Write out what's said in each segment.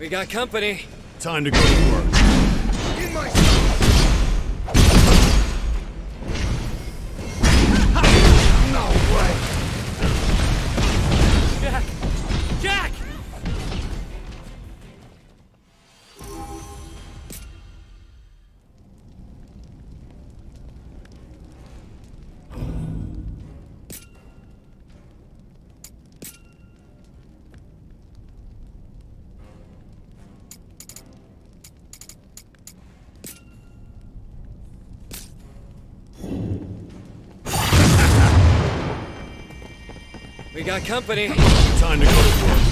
We got company. Time to go to work. In my no way! Jack! Jack! We got company. Time to go to work.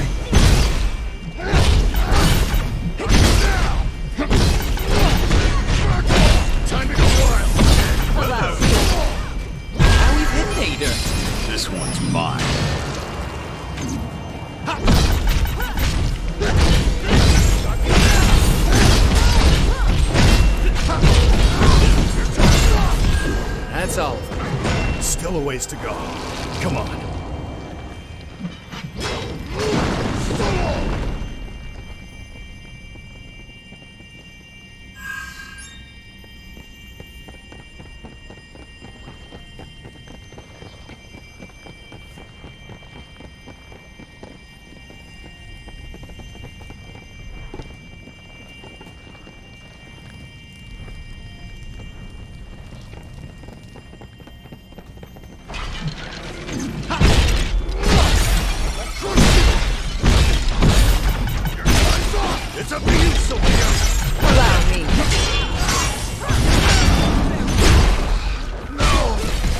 Time to go wild! Hello. Now we've hit pay dirt. This one's mine. That's all of them. Still a ways to go. Come on. It's up to you, Sophia! Allow me. No!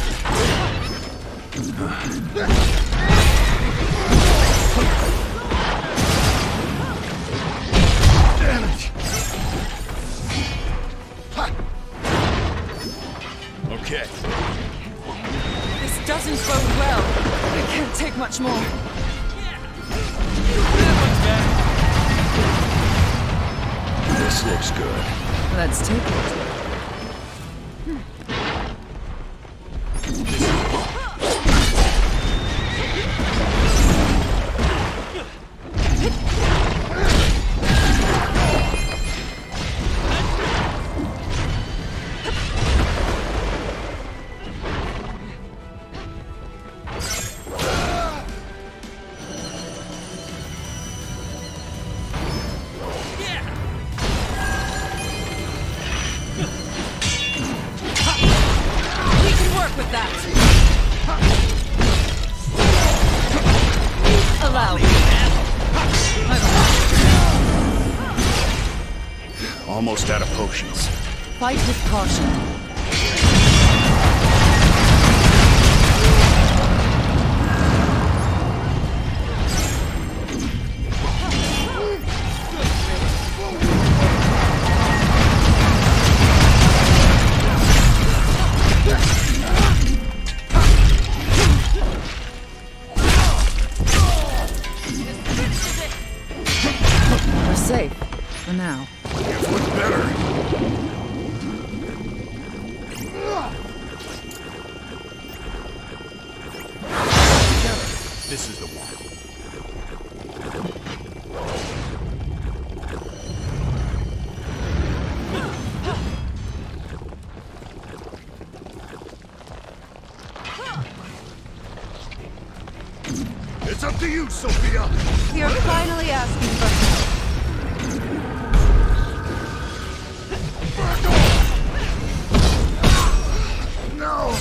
Damn it! Okay. This doesn't bode well. I can't take much more. This looks good. Let's take it. With that. Allow me. Almost out of potions. Fight with caution. We're safe for now. It was better. This is the one. It's up to you, Sophia! You're finally asking for help. No!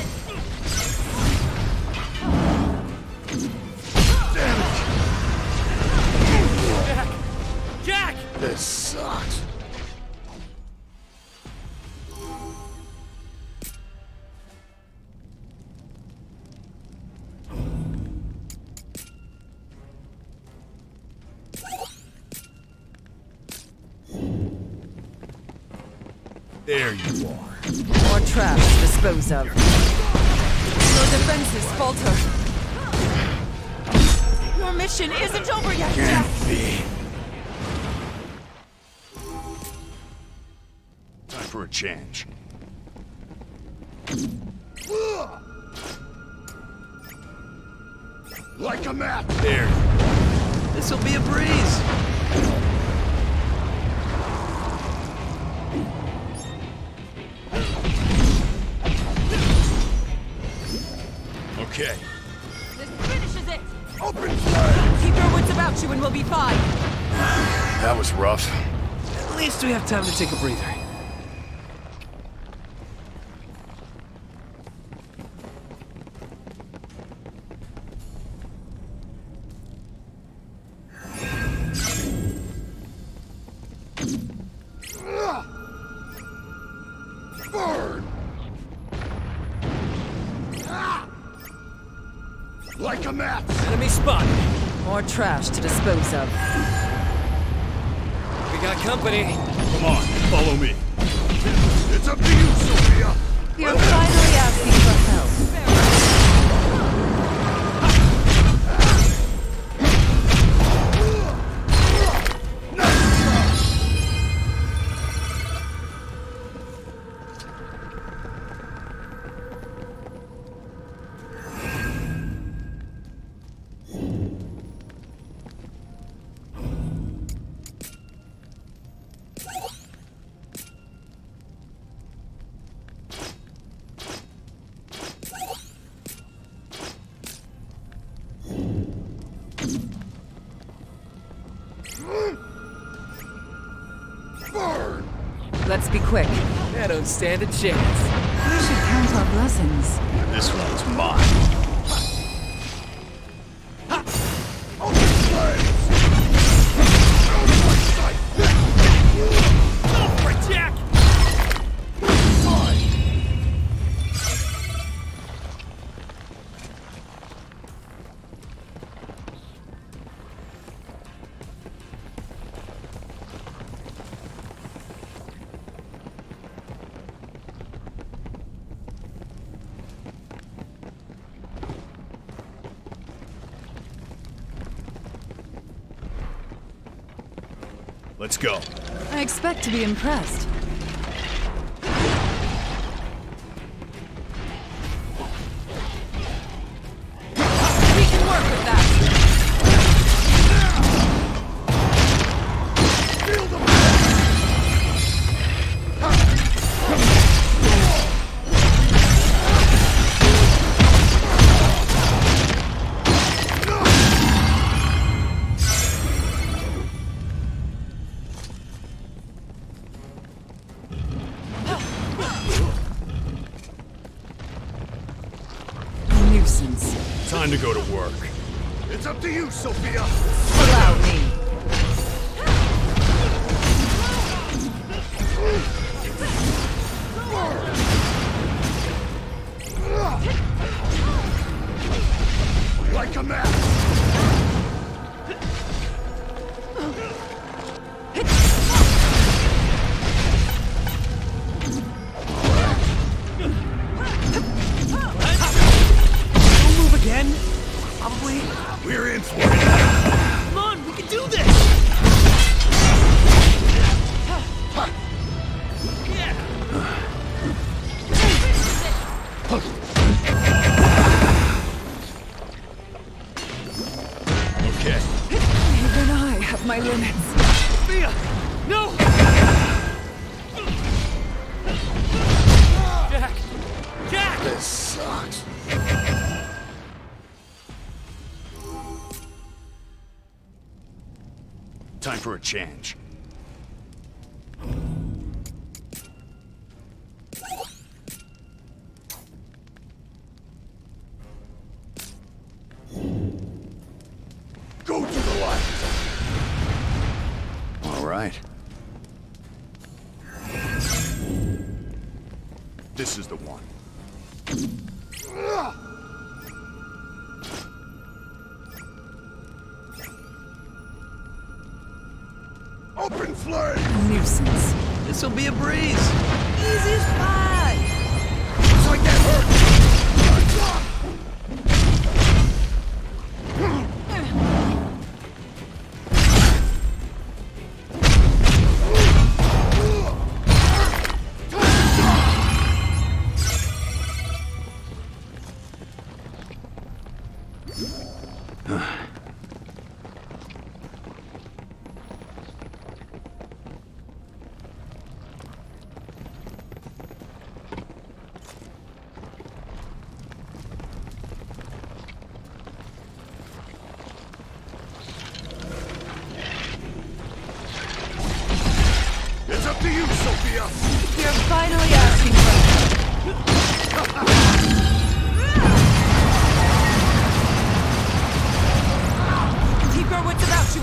Damn it! Jack! This sucks. There you are. More traps to dispose of. Your defenses falter. Your mission isn't over yet, Jack. Can't be. Time for a change. Like a map! There. This'll be a breeze. Okay. This finishes it! Open flame! Keep your wits about you and we'll be fine. That was rough. At least we have time to take a breather. Burn! Like a match! Enemy spotted. More trash to dispose of. We got company. Come on, follow me. It's up to you, Sophia! You're finally asking for help. Burn! Let's be quick. I don't stand a chance. We should count our blessings. This one's mine. Open flames! Out of my sight! Go for it, Jack! Fine! Let's go. I expect to be impressed. We can work with that. Feel the Nuisance. Time to go to work. It's up to you, Sophia! Allow me. Like a match! Don't move again. Probably. We're in for it! Come on, we can do this! Yeah! Okay. Even I have my limits. Sophia! No! Jack! Jack! This sucks. Time for a change. Go to the light! All right. This is the one. Open flame! Nuisance. This'll be a breeze. Easy as pie. So I get hurt!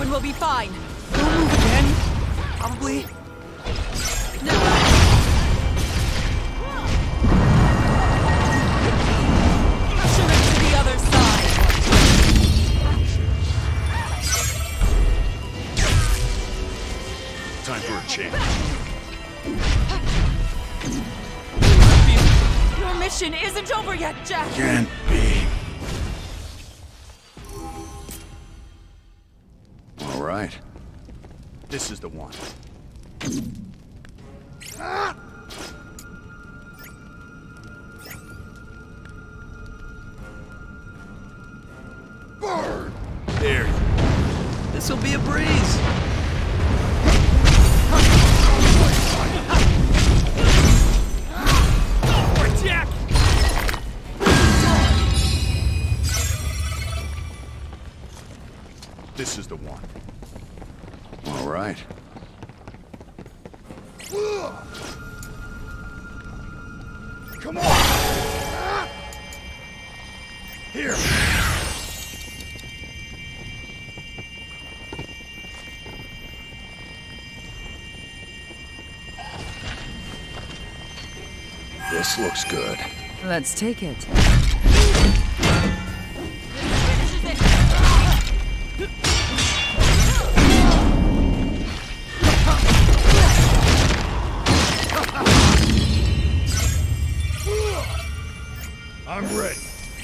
and we'll be fine. Don't move again. Probably. No. Pressure it to the other side. Time for a change. Your mission isn't over yet, Jack. Can't be. All right. This is the one. Burn! There. This'll be a breeze. Go for it, Jack! This is the one. All right. Come on! Here! This looks good. Let's take it. I'm ready.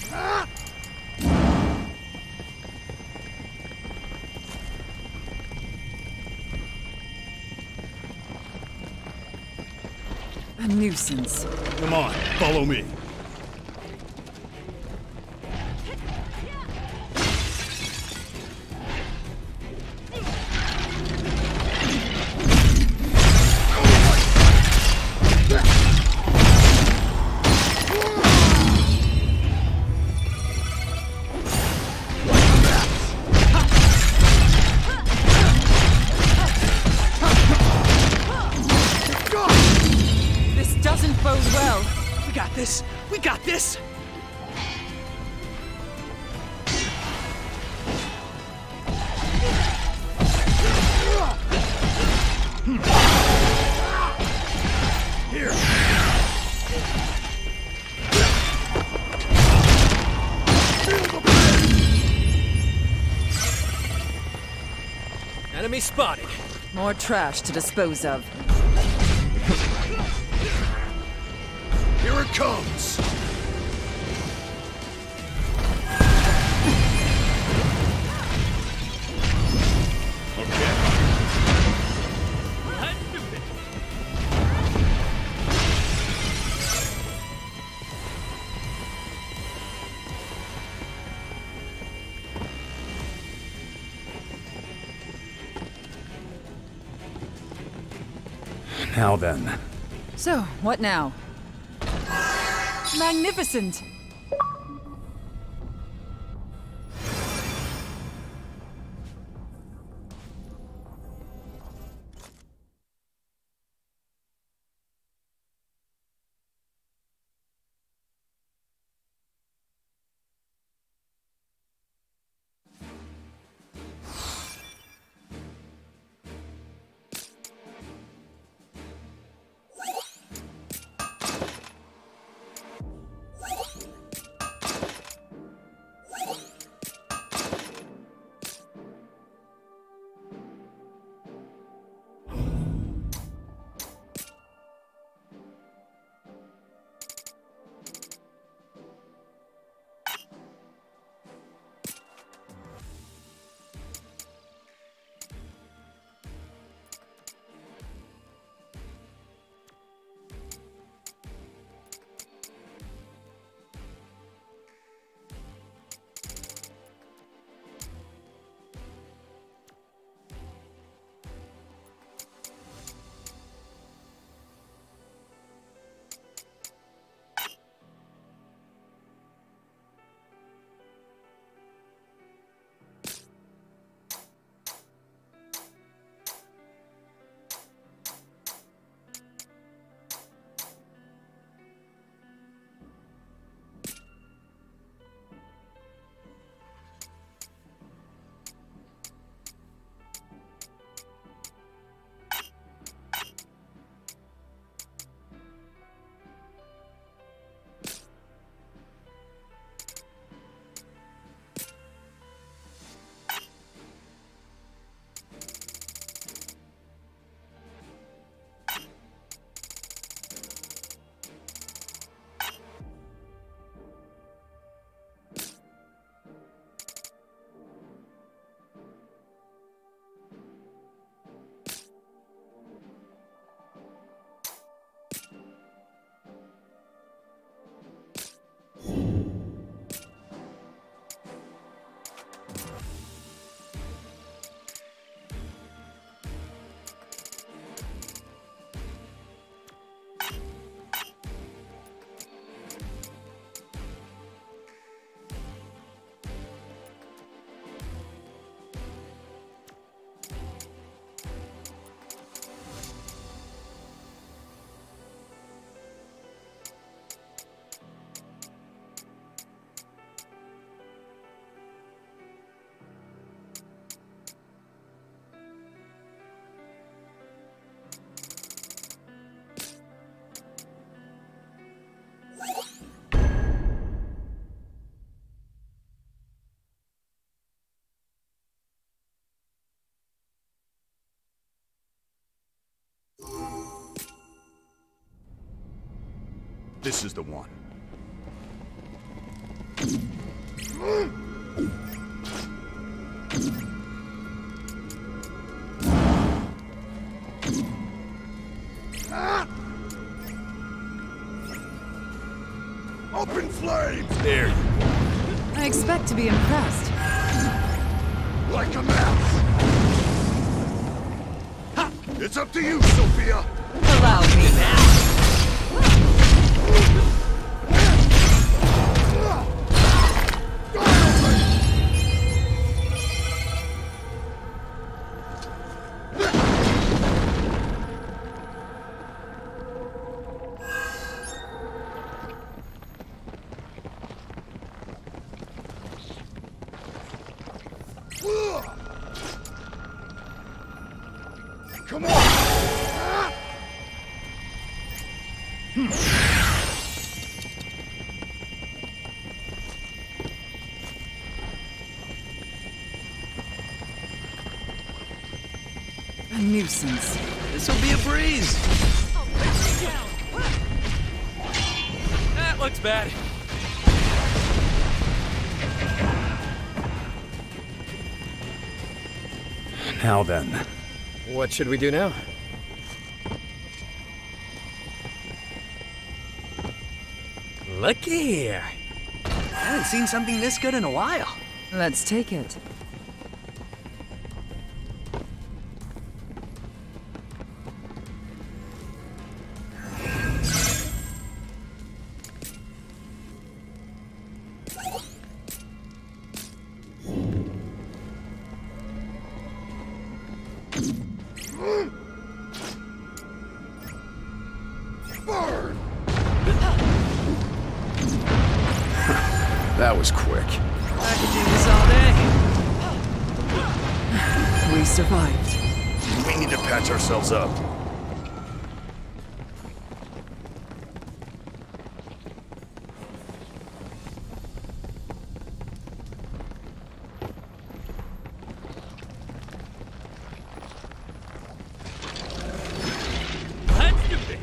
A nuisance. Come on, follow me. This doesn't bode well. We got this. We got this. Here! Feel the pain! Enemy spotted. More trash to dispose of. Here it comes! Okay. Let's do it. Now then. So, what now? Magnificent! This is the one. Open flames! There you go. I expect to be impressed. Like a mouse! Ha! It's up to you, Sophia! Allow me now. Come on! A nuisance. This'll be a breeze. That looks bad. Now then. What should we do now? Looky here. I haven't seen something this good in a while. Let's take it. Burn! That was quick. Packaging this all day. We survived. We need to patch ourselves up. Let's do this.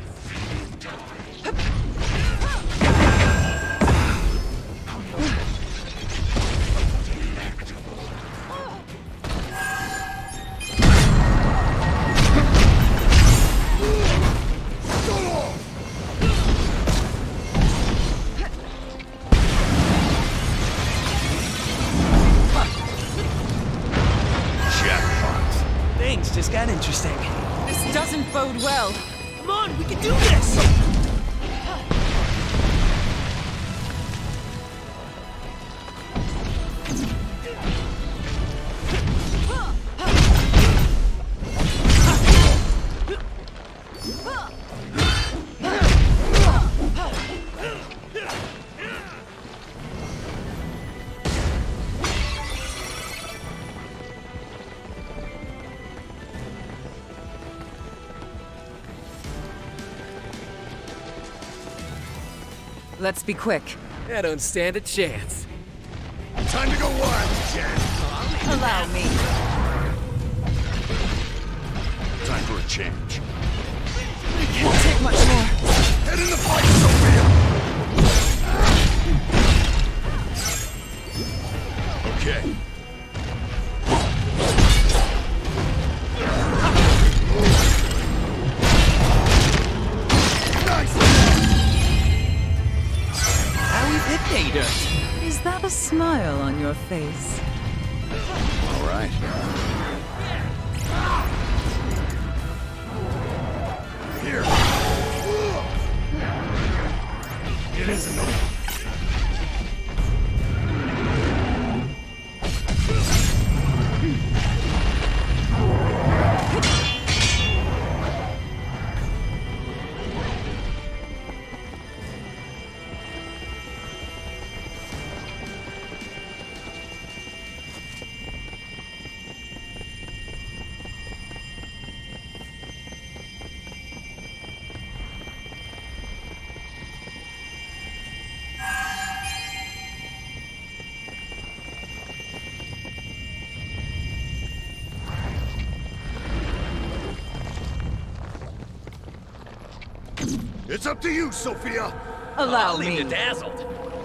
Jackpot. Things just got interesting. This doesn't bode well. Come on, we can do this! Let's be quick. I don't stand a chance. Time to go wild, Jack! Allow me. Time for a change. Can't take much more. Head in the fight, Sophia! Okay. Nice! Now we've hit pay dirt. Is that a smile on your face? All right. Here! It isn't over. It's up to you, Sophia! Allow me. dazzled.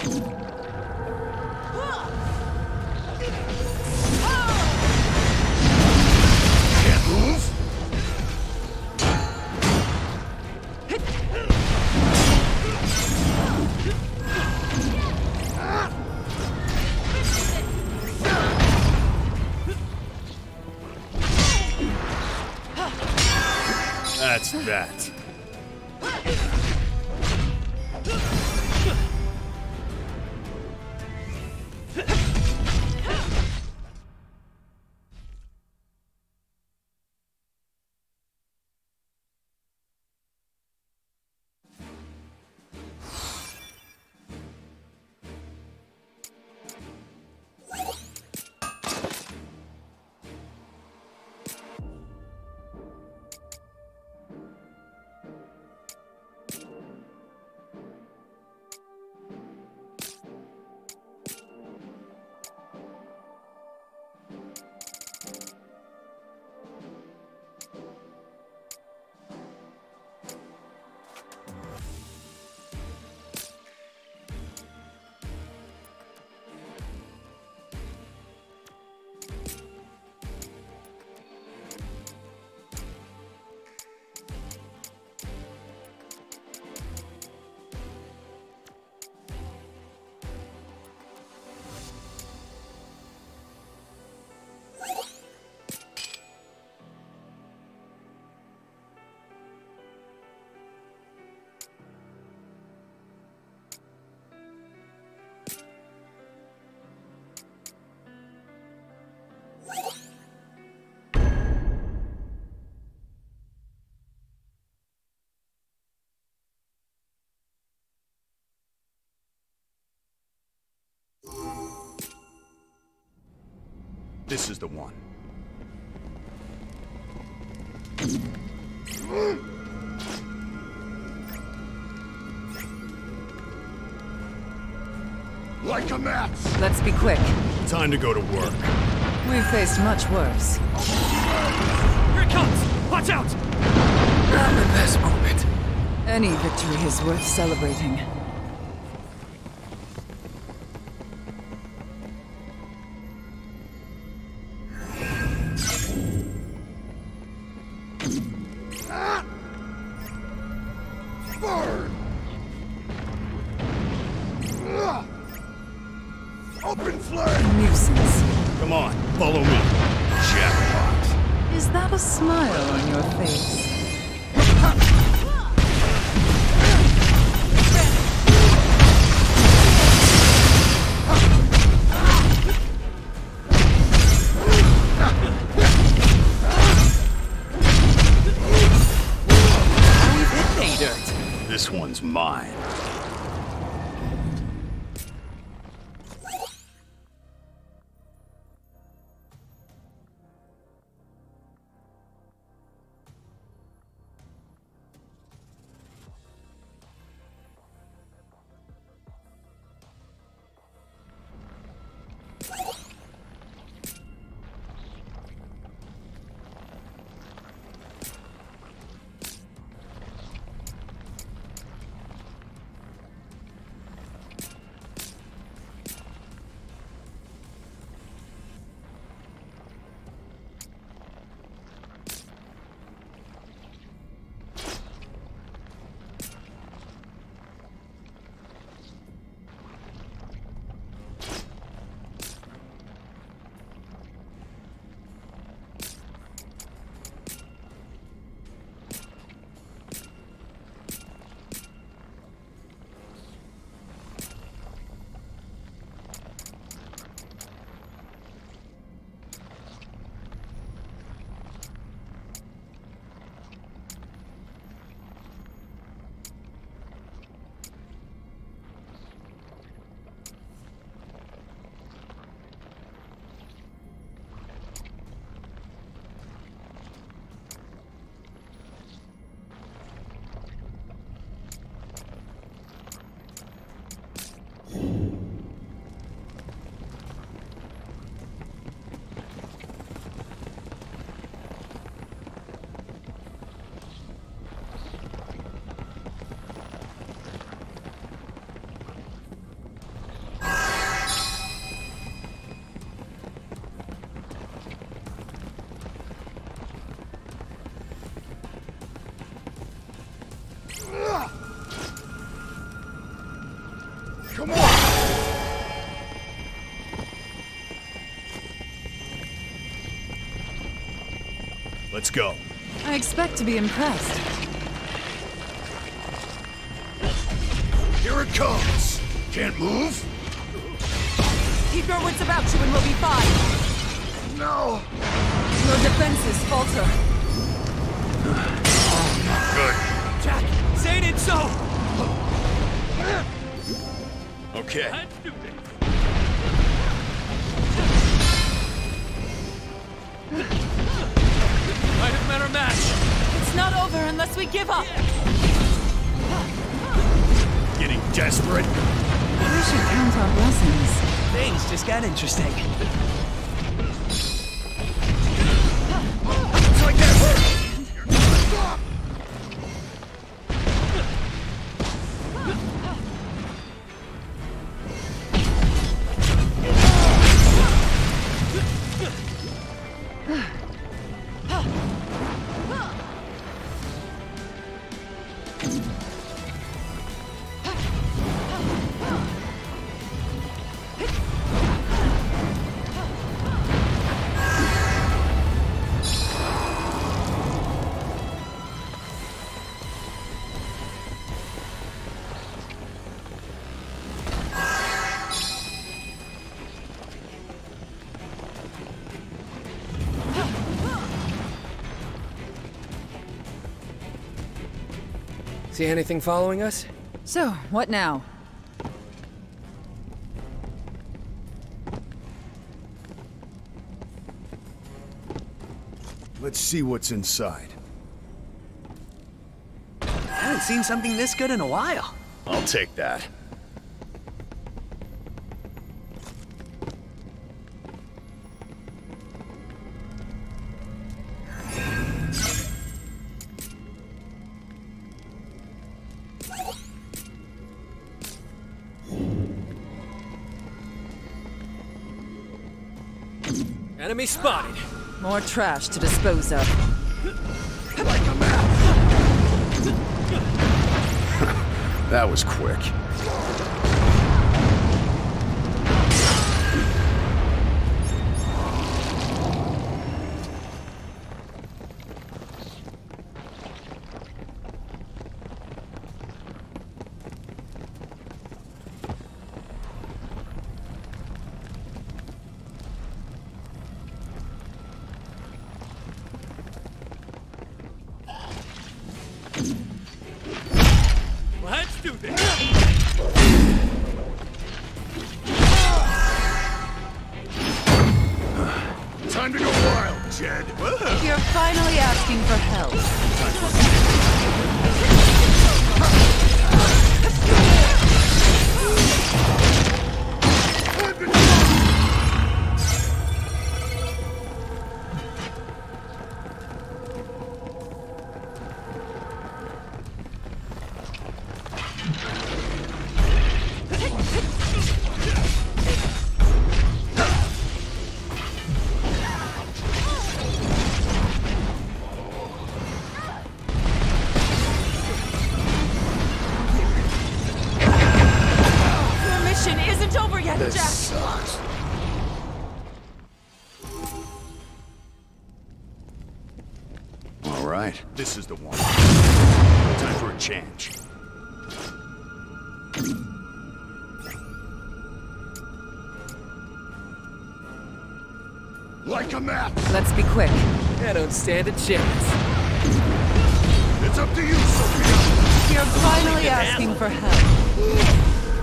Can't move? That's that. This is the one. Like a match! Let's be quick. Time to go to work. We've faced much worse. Here it comes! Watch out! I'm in this moment. Any victory is worth celebrating. Burn! Open flame! Nuisance. Come on, follow me. Jackpot. Is that a smile on your face? This one's mine. Let's go. I expect to be impressed. Here it comes. Can't move? Keep your wits about you and we'll be fine. No. Your defenses falter. Good. Jack, say it ain't so! Okay. Let's do this. Might have met our match. It's not over unless we give up. Getting desperate? We should count our blessings. Things just got interesting. It's like that hurt. Stop. See anything following us? So, what now? Let's see what's inside. I haven't seen something this good in a while. I'll take that. Enemy spotted. More trash to dispose of. Like a map. That was quick. Let's do this. Time to go wild, Jed. You're finally asking for help. Your mission isn't over yet, This Jack. sucks. All right, this is the one. Time for a change. Like a map. Let's be quick. I don't stand a chance. It's up to you, Sophia. You're finally asking for help.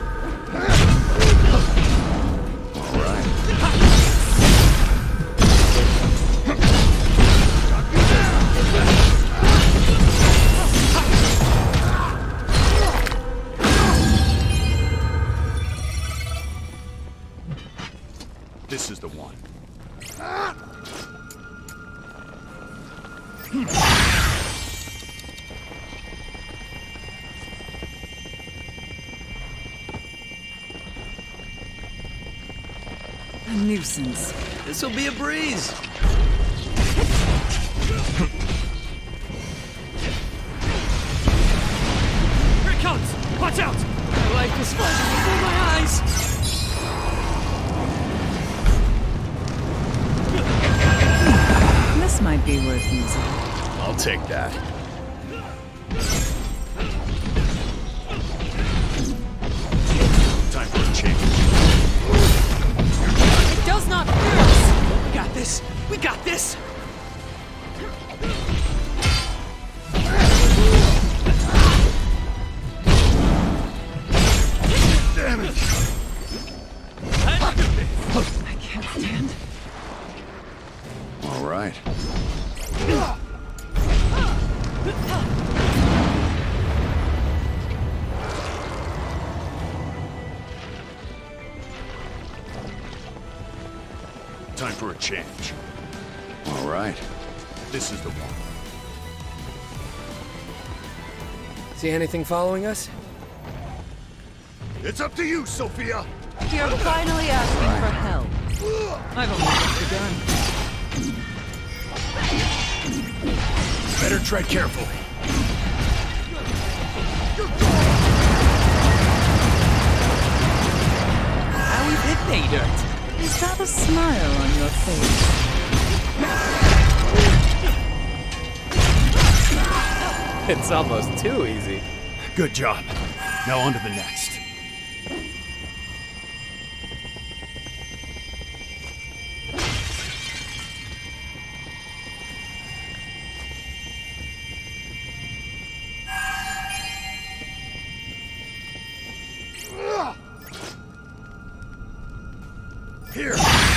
All right. This is the one. A nuisance. This'll be a breeze. Here it comes! Watch out! My life is flashing before my eyes. This This might be worth using. I'll take that. Time for a change. It does not fear us! We got this! We got this! Damn it! Let's do this! I can't stand. All right. Time for a change. All right. This is the one. See anything following us? It's up to you, Sophia! You're finally asking for help. I've only just begun. Better tread carefully. Now we've hit pay dirt. Is that a smile on your face? It's almost too easy. Good job. Now on to the next. Here!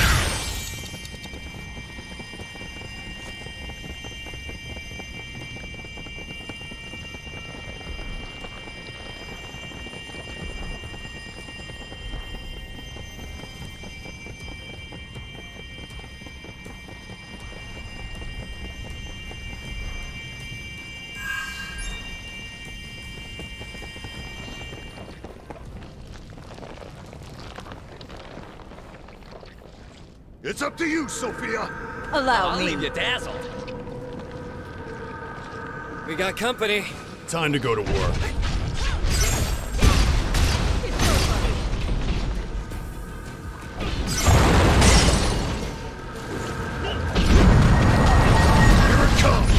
It's up to you, Sophia! Allow I'll me. leave you dazzled. We got company. Time to go to work. Here it comes!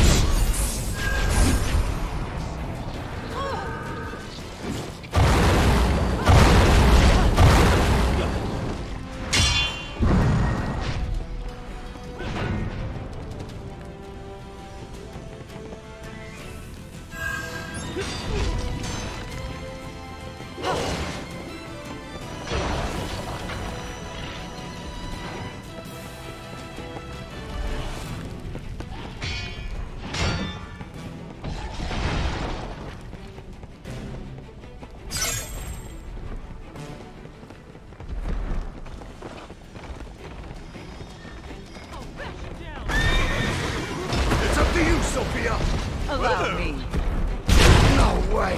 It's up to you, Sophia! Allow me. No way!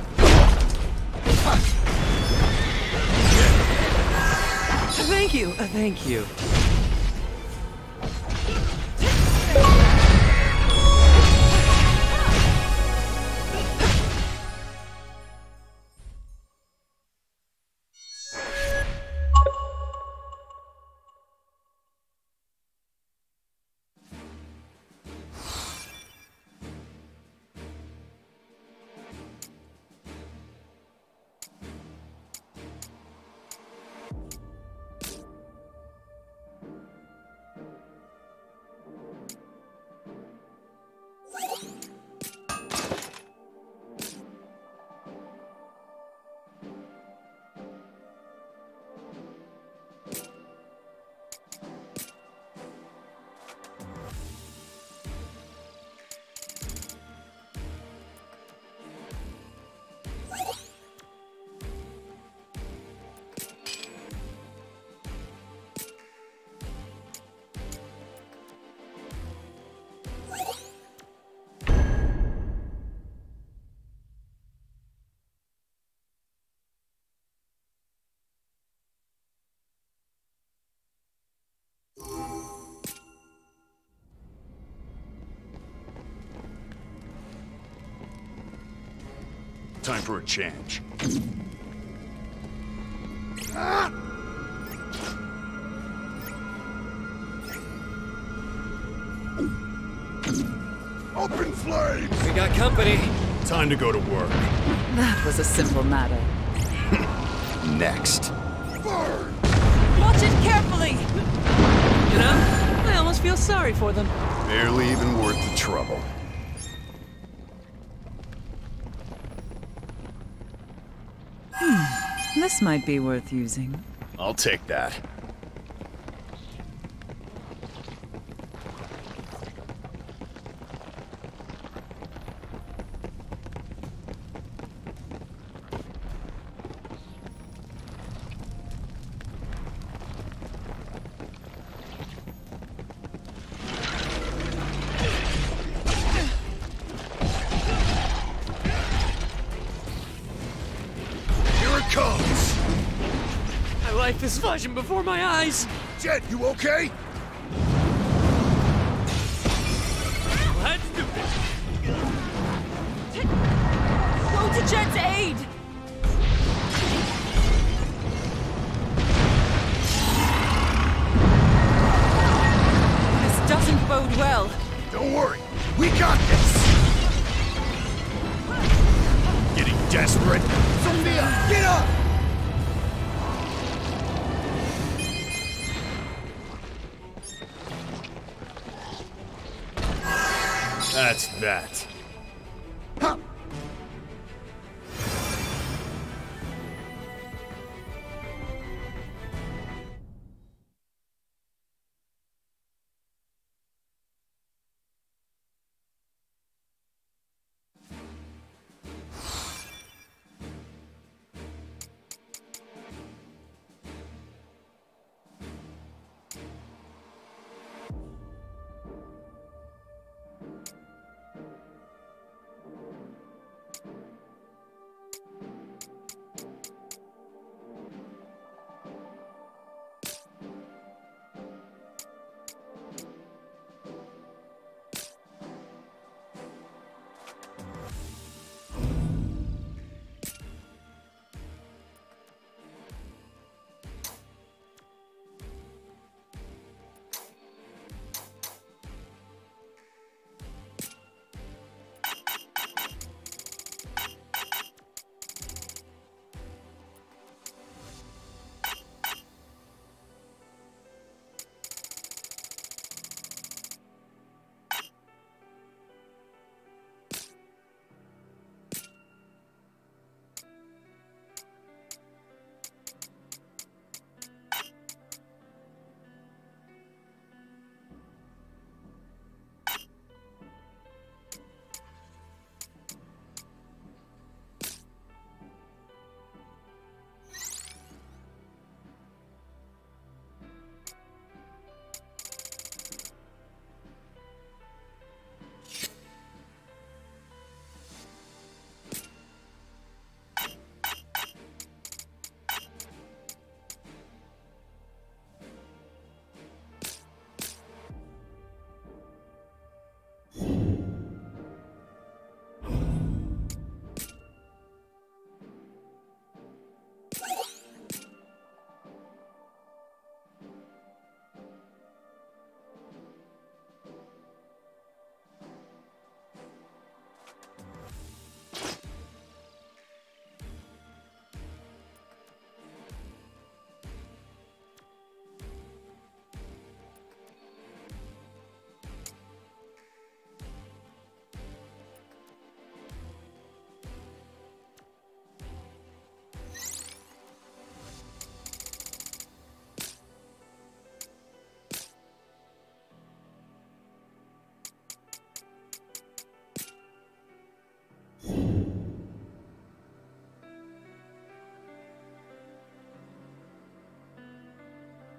Thank you, thank you. Time for a change. Open flames! We got company. Time to go to work. That was a simple matter. Next. Burn! Watch it carefully! You know, I almost feel sorry for them. Barely even worth the trouble. This might be worth using. I'll take that. Here it comes! My life is flashing before my eyes. Jet, you okay? Let's do this. Go to Jet's aid! This doesn't bode well. Don't worry, we got this! Getting desperate? Sophia, get up! That's that.